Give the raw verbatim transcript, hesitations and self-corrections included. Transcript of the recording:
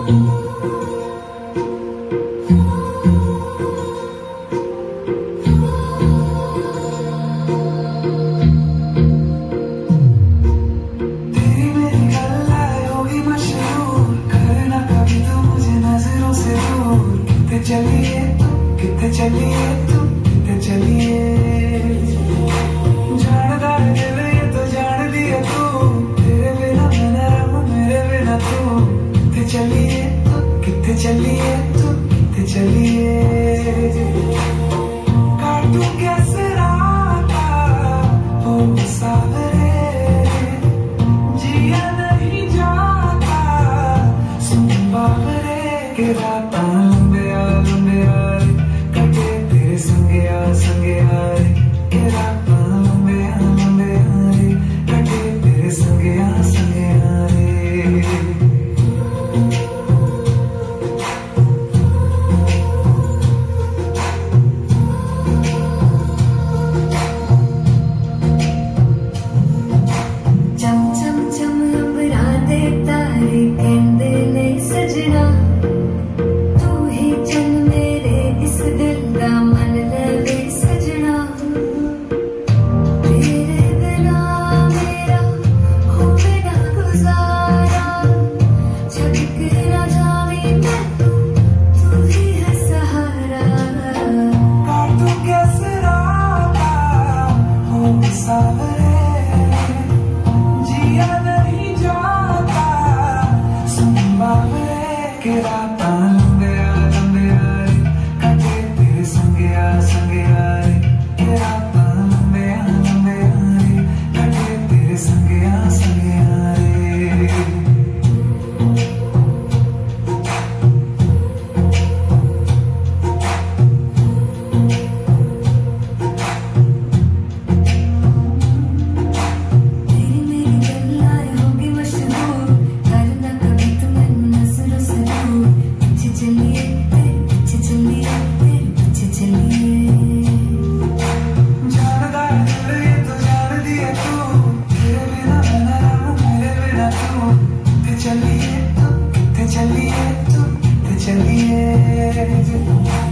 चलिए कितने चलिए तुम कितने चलिए जानदा दिल ये तो जान दिया तू तेरे बिना मैं न रहूं मेरे बिना तू कितने चलिए कितने चलिए तुम कितने चलिए काटूं कैसे राता हो सावरे जिया नहीं जाता सुन बावरे के राता जिया नहीं जाता सुन बावरे के रातां लंबे आ लंबे आ रे कटे तेरे संगे आ संगे आ रे के रातां लंबे आ लंबे आ रे कटे तेरे संगे आ संगे आ रे चलिए तो कितने चलिए तो कितने चलिए